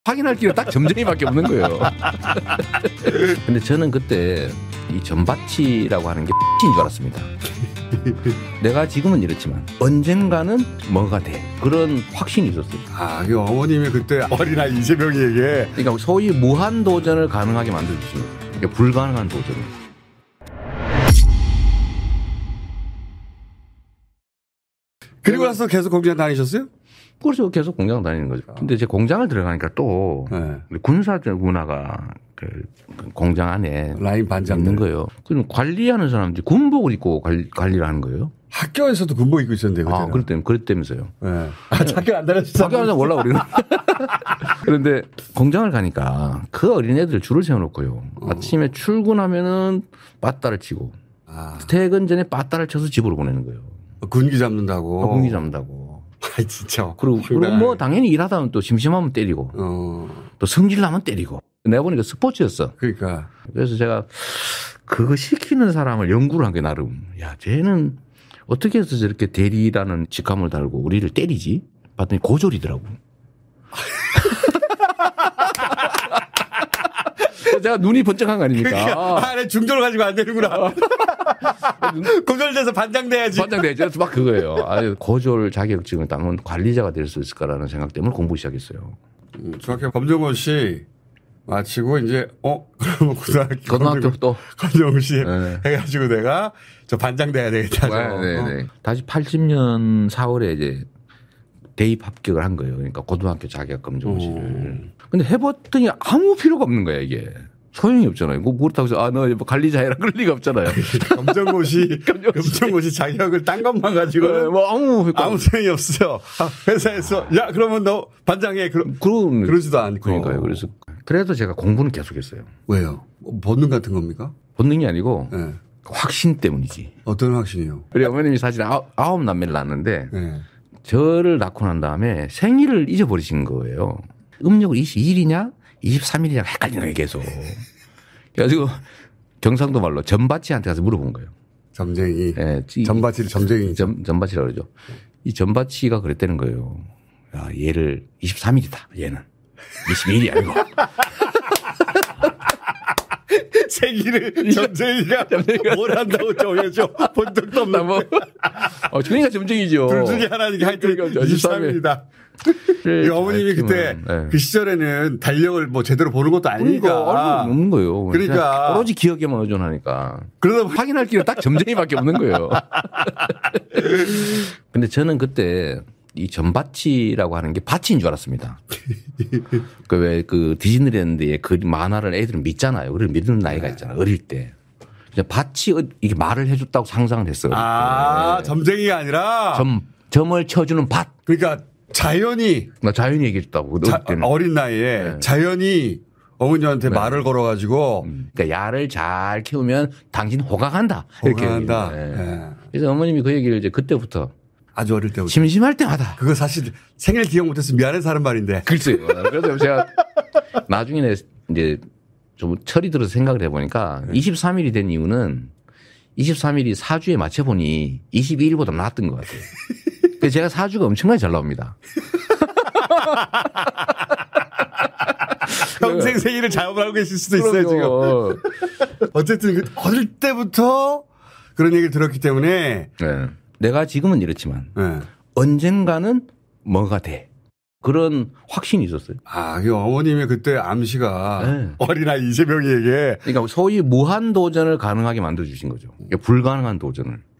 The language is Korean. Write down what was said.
확인할 길은 딱 점쟁이밖에 없는 거예요. 근데 저는 그때 이 전바치라고 하는 게 X인 줄 알았습니다. 내가 지금은 이렇지만 언젠가는 뭐가 돼. 그런 확신이 있었어요. 아, 그 어머님이 그때 어린아이 이재명이에게. 그러니까 소위 무한 도전을 가능하게 만들어주신 거예요. 그러니까 불가능한 도전을. 그리고 나서 계속 공장 다니셨어요? 그래서 계속 공장 다니는 거죠. 근데 이제 공장을 들어가니까 또 군사적 문화가 그 공장 안에 라인 반장 있는 거예요. 그럼 관리하는 사람들이 군복을 입고 관리를 하는 거예요. 학교에서도 군복 입고 있었는데 그때는. 그랬다면서요. 네. 학교 안 다녔어요. 학교 안 다녀서 몰라 우리는. 그런데 공장을 가니까 그 어린애들 줄을 세워놓고요. 아침에 출근하면은 빠따를 치고 퇴근 전에 빠따를 쳐서 집으로 보내는 거예요. 군기 잡는다고. 군기 잡는다고. 아, 진짜. 그리고 뭐 당연히 일하다면 또 심심하면 때리고 또 성질 나면 때리고. 내가 보니까 스포츠였어. 그러니까. 그래서 제가 그거 시키는 사람을 연구를 한 게 나름. 야, 쟤는 어떻게 해서 저렇게 대리라는 직함을 달고 우리를 때리지? 봤더니 고졸이더라고. 제가 눈이 번쩍한 거 아닙니까? 그러니까. 중졸 가지고 안 되는구나. 고졸돼서 반장돼야지. 반장돼야지. 막 그거예요. 아유, 고졸 자격증을 따면 관리자가 될 수 있을까라는 생각 때문에 공부 시작했어요. 중학교 검정원 씨 마치고 이제 그러면 고등학교 또 검정원 씨 해가지고 내가 저 반장 돼야 되겠다. 네. 다시 80년 4월에 이제 대입 합격을 한 거예요. 그러니까 고등학교 자격 검정고시를. 근데 해봤더니 아무 필요가 없는 거야 이게. 소용이 없잖아요. 그렇다고 해서 너 관리자 해라 그럴 리가 없잖아요. 검정고시 자격을 딴 것만 가지고 뭐 아무 소용이 없어요. 회사에서 야 그러면 너 반장해 그러지도 않고. 그러니까요. 그래서 제가 공부는 계속했어요. 왜요? 본능 같은 겁니까? 본능이 아니고 확신 때문이지. 어떤 확신이요? 우리 어머님이 사실 9남매를 낳았는데 저를 낳고 난 다음에 생일을 잊어버리신 거예요. 음력으로 22일이냐 23일이냐 헷갈리는 거예요 계속. 그래가지고 경상도 말로 전바치한테 가서 물어본 거예요. 점쟁이. 네, 전바치를 점쟁이. 전바치라고 그러죠. 이 전바치가 그랬다는 거예요. 야, 얘를 23일이다. 얘는 22일이 아니고. 생일을 점쟁이가 뭘 한다고 정해줘. 본 적도 없는 거. 그러니까 점쟁이죠. 둘 중에 하나니까 하여튼 23일이다. 어머님이 그때 그 시절에는 달력을 뭐 제대로 보는 것도 아니니까. 없는 거예요. 그러니까. 오로지 기억에만 의존하니까. 그러다 확인할 길은 딱 점쟁이밖에 없는 거예요. 근데 저는 그때 이 전바치라고 하는 게 바치인 줄 알았습니다. 왜 디즈니랜드의 그 만화를 애들은 믿잖아요. 그걸 믿는 나이가 있잖아요. 어릴 때. 바치 이게 말을 해줬다고 상상을 했어요. 점쟁이가 아니라 점을 쳐주는 밭. 그러니까 자연이 얘기해줬다고. 어린 나이에 자연이 어머니한테 말을 걸어가지고. 그러니까 야를 잘 키우면 당신 호강한다. 이렇게. 호강한다. 그래서 어머님이 그 얘기를 이제 그때부터. 아주 어릴 때부터. 심심할 때마다. 그거 사실 생일 기억 못해서 미안해서 하는 말인데. 글쎄요. 그래서 제가 나중에 이제 좀 철이 들어서 생각을 해보니까 23일이 된 이유는 23일이 사주에 맞춰보니 22일보다 나았던 것 같아요. 그래서 제가 사주가 엄청나게 잘 나옵니다. 평생 생일을 잘못 알고 계실 수도 있어요, 지금. 어쨌든 어릴 때부터 그런 얘기를 들었기 때문에. 내가 지금은 이렇지만 언젠가는 뭐가 돼. 그런 확신이 있었어요. 그 어머님의 그때 암시가 어린아이 이재명이에게. 그러니까 소위 무한 도전을 가능하게 만들어주신 거죠. 불가능한 도전을.